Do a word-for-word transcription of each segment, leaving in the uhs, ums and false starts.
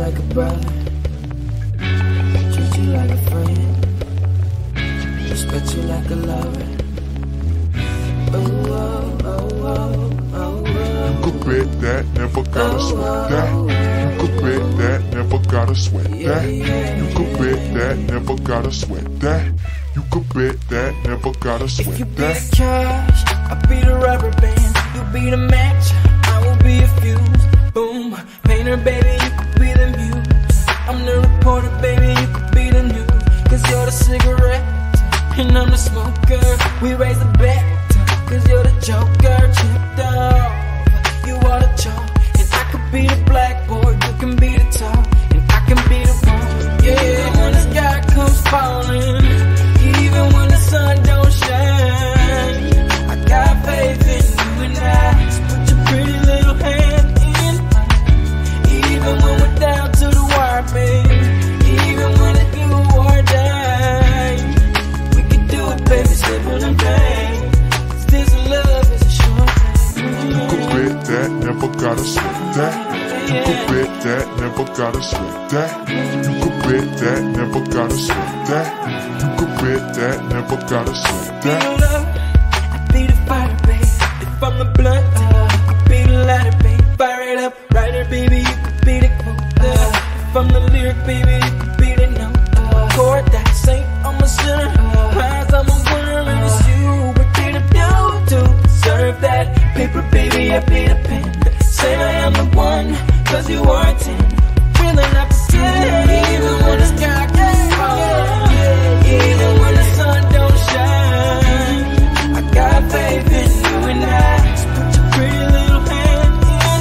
like a brother, treat you like a friend, respect you like a lover. Oh, oh, oh, oh, oh. You could bet that, never gotta sweat that. You could bet that, never gotta sweat that. You could bet that, never gotta sweat that. You could bet that, never gotta sweat that. If you be the cash, I'll be the rubber band. You be the match, I will be a fuse. Boom, painter baby, you could be the muse. I'm the reporter baby, you could be the news. Cause you're the cigarette, and I'm the smoker. We raise the bet, cause you're the joker. Chipped off, you are the chalk. And I could be the blackboard, you can be the top. And I can be the one, yeah. When the sky comes falling, even when the sun don't shine, I got faith in you and I. So put your pretty little hand in mine. Even when we're down to the wire, baby. Even when it's do or die, we can do it, baby, simple and plain. Cause this love is a short thing. You could bet that, never gotta sweat that. You could bet that, never gotta sweat that. You could bet that, never gotta sweat that. You could bet that, never gotta sweat that. I be the fire, baby. If I'm the blunt, you could be the lighter, baby. Fire it up, writer, baby, you could be the quote. If I'm the lyric, baby, you could be the note. Chord that saint, I'm a sinner. Prize, I'm a winner, and it's you. What did I do to deserve that? Paper, baby, I be the pen. Say I am the one, cause you are a ten. Feeling up the ten, even when the sky gets falling, even when the sun don't shine. I got faith in you and I. So put your pretty little hand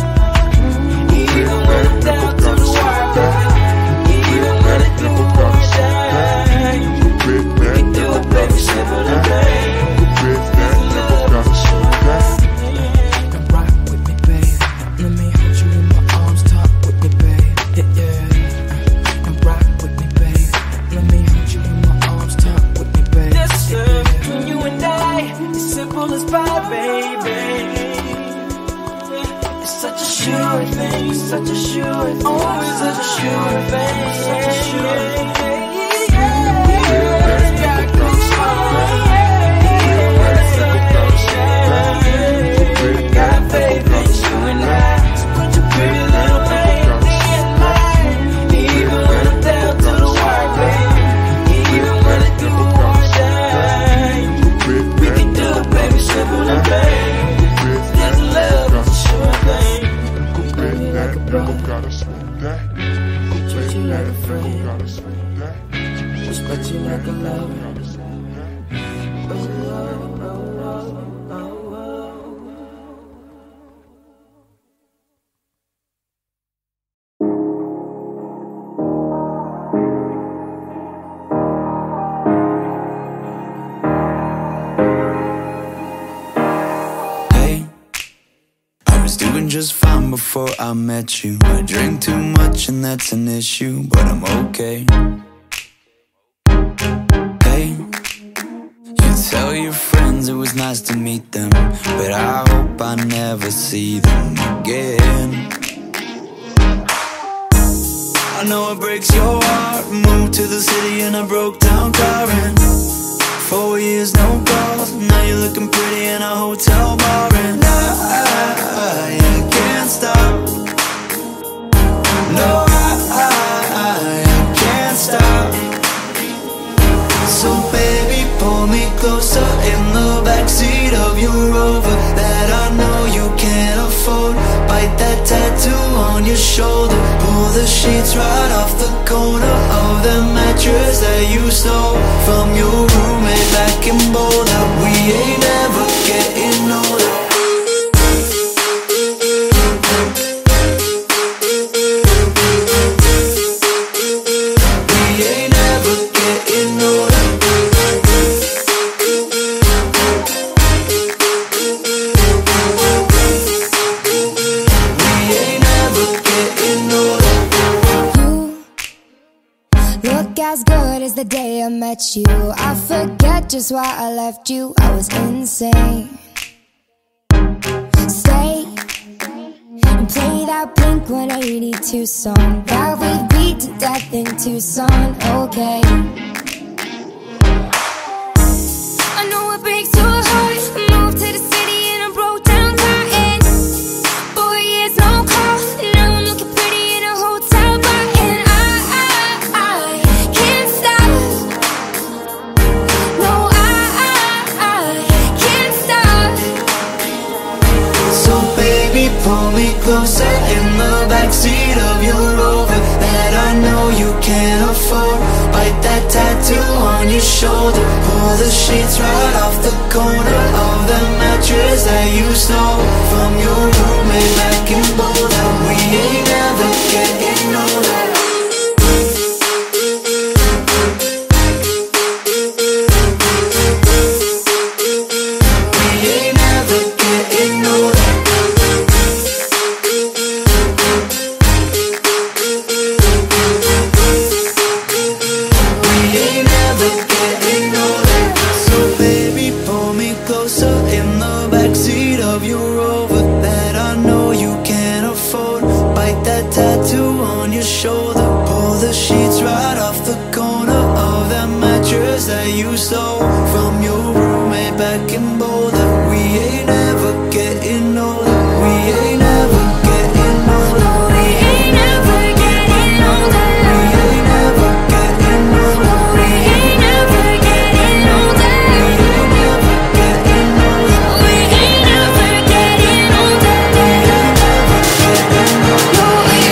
in. Even when I'm down to the wire, baby. Even when it do or die, we can do it, baby, simple and plain. Bet that, never gotta sweat that. Come rock with me, babe. Let me hold you in my arms, talk with me, babe. Yeah, yeah. Come rock with me, babe. Let me hold you in my arms, talk with me, babe. This love between you and I is simple as pie, baby. It's such a sure thing, it's such a sure thing, oh, it's such a sure thing, such a sure thing. Got faith in you and I. So put your pretty little hand in mine. Even when I'm down to the wire, baby. Even when it do or shine, we can do it, baby, simple and plain. This love is a sure thing. Baby, like a brother, gotta sweat that. Treat you like a friend, Gotta sweat that. respect you like a lover. Gotta sweat that. Oh, oh, oh, oh, oh, oh. Just fine before I met you. I drink too much and that's an issue, but I'm okay. Hey, you tell your friends it was nice to meet them, but I hope I never see them again. I know it breaks your heart. Moved to the city in a broke down car and four years no calls. Now you're looking pretty in a hotel bar and I, I, I can't stop. No, I, I, I can't stop. So baby, pull me closer in the backseat of your Rover that I know you can't afford. Bite that tattoo on your shoulder. Pull the sheets right off the corner of the mattress that you stole from your roommate back in Boulder. We ain't never getting older. As good as the day I met you, I forget just why I left you. I was insane. Stay and play me that Blink one eighty-two song that we beat to death in Tucson, okay. I know it breaks your heart. I moved to the city and I broke down crying. Four years, no call. Now I'm looking pretty in a hotel bar. And I, I, I can't stop. No, I, I, I can't stop. So baby, pull me closer in the backseat of your Rover that I know you can't afford. Bite that tattoo on your shoulder. Pull the sheets right off the corner of the mattress that you stole from your roommate back in Boulder. We ain't never getting older. We ain't never getting older. Tattoo on your shoulder. Pull the sheets right off the corner of that mattress that you stole from your roommate back in Boulder. We ain't ever getting older. We ain't ever getting older. We ain't ever getting older. We ain't ever getting older. We ain't ever getting older. We ain't ever getting older. We ain't ever getting older. We ain't ever getting older.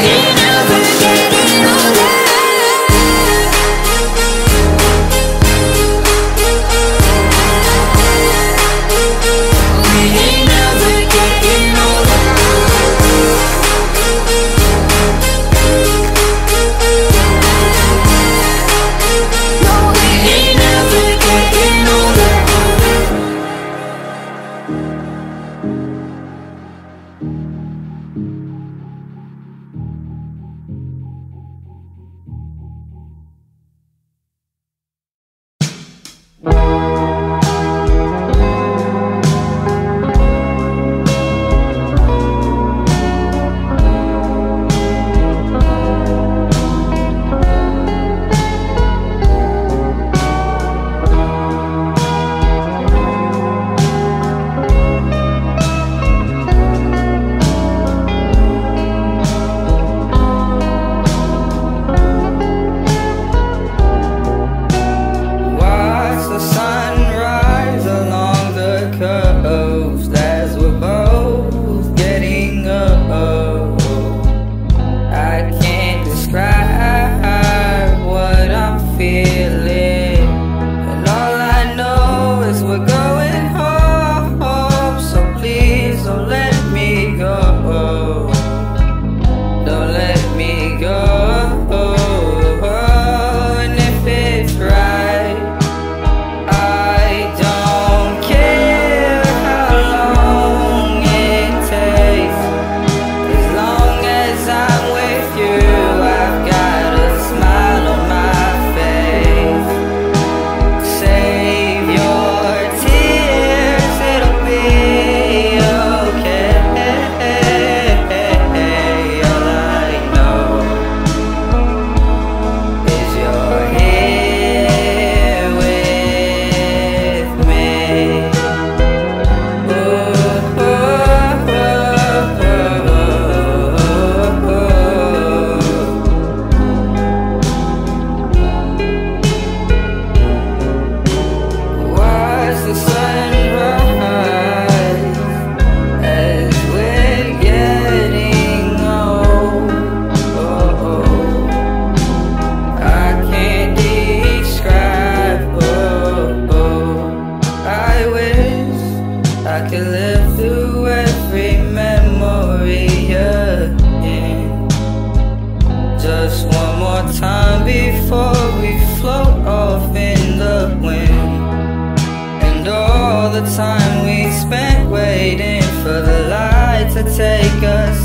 Take us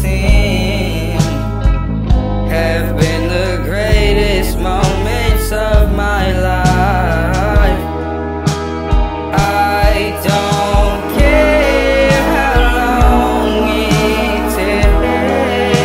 in have been the greatest moments of my life. I don't care how long it takes.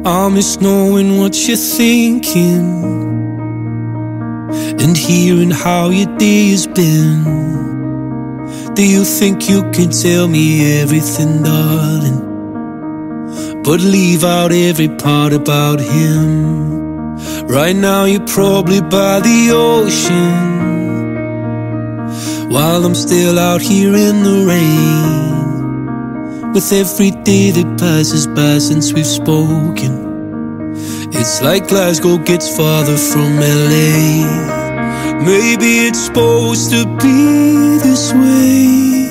I miss knowing what you're thinking and hearing how your day has been. Do you think you can tell me everything, darling, but leave out every part about him? Right now you're probably by the ocean, while I'm still out here in the rain. With every day that passes by since we've spoken, it's like Glasgow gets farther from L A. Maybe it's supposed to be this way,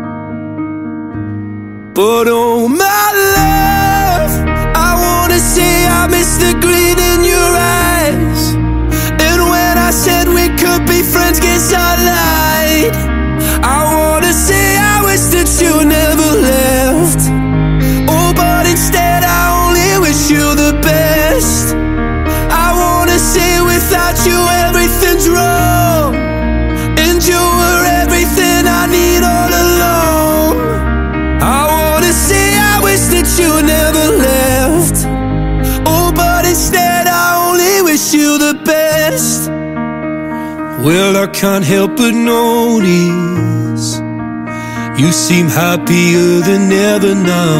but oh my love, I wanna say I miss the green in your eyes. And when I said we could be friends, guess I lied. I wanna say I wish that you never left. Oh, but instead I only wish you the best. I wanna say without you everything's wrong, and you were everything I need all along. I wanna say I wish that you never left. Oh, but instead I only wish you the best. Well, I can't help but notice you seem happier than ever now,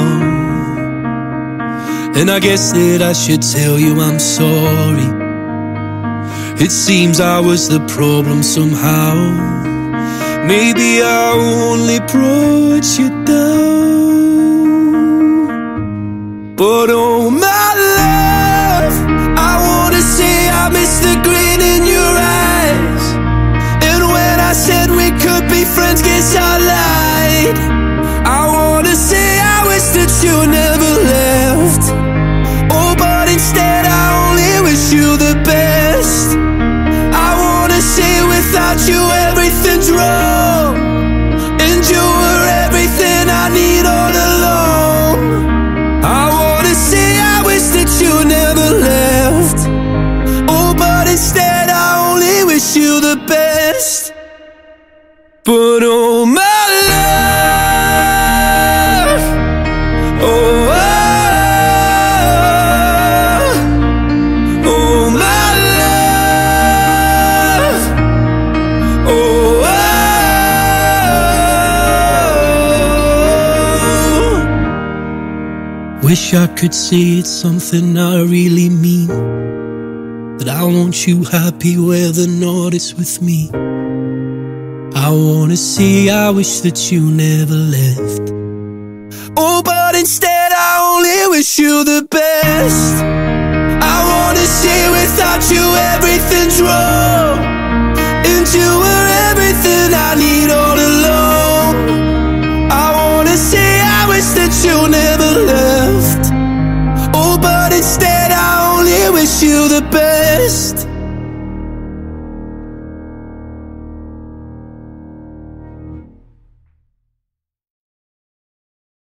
and I guess that I should tell you I'm sorry. It seems I was the problem somehow. Maybe I only brought you down, but oh my love, I wanna say I miss the green in your eyes. And when I said we could be friends, guess I lied. I wanna say I wish that you never left. Oh, but instead I only wish you the best. I wanna say without you everything's wrong, and you were everything I need all along. I wanna say I wish that you never left. Oh, but instead I only wish you the best. But oh my love, oh, oh, oh my love, oh, oh. Wish I could say it's something I really mean, that I want you happy whether or not it's with me. I wanna say I wish that you never left. Oh, but instead I only wish you the best. I wanna say without you everything's wrong, and you were everything I need all along. I wanna say I wish that you never left. Oh, but instead I only wish you the best.